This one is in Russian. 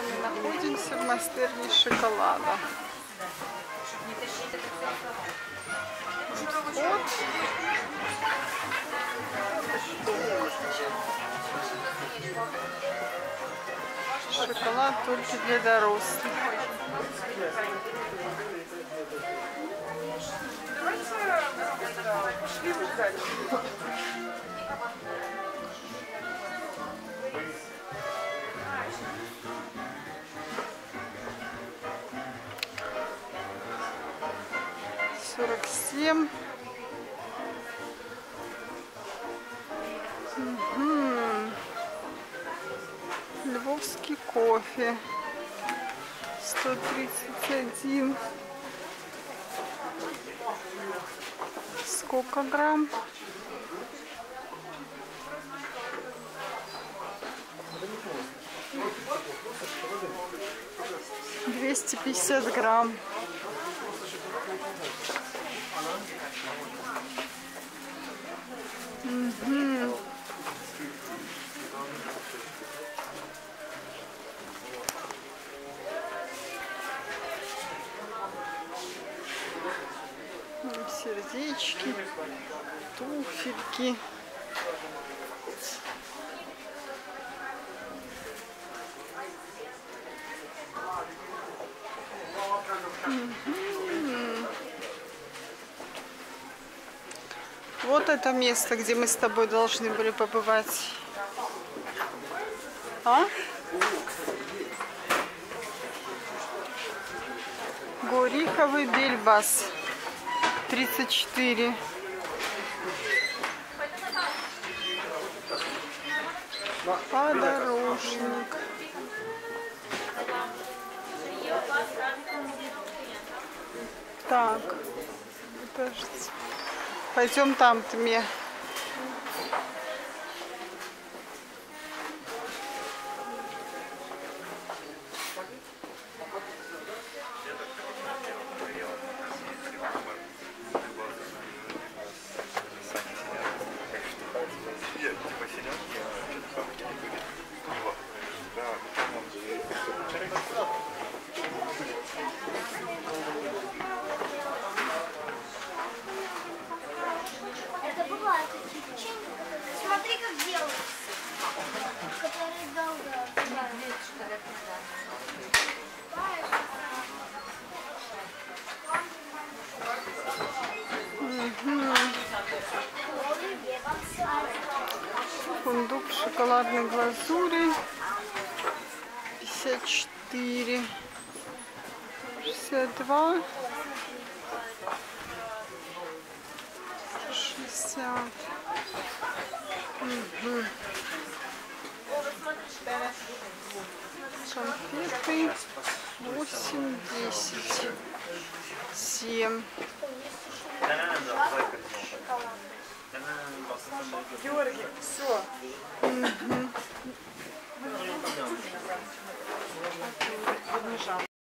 Мы находимся в мастерне шоколада. Вот. Шоколад только для дорослых. Пошли дальше. $47. Львовский кофе. 131. Сколько грамм? 250 грамм. Сердечки, туфельки. Вот это место, где мы с тобой должны были побывать. А? Гориховый Бельбас. 34. Подорожник. Так, кажется. Пойдем там, Тме. Это бывает такие печенья, которые... Смотри, как делают. Которые долго... Фундук в шоколадной глазури. 54. 62. 60. Конфеты 8, 10, 7. Георгий, все.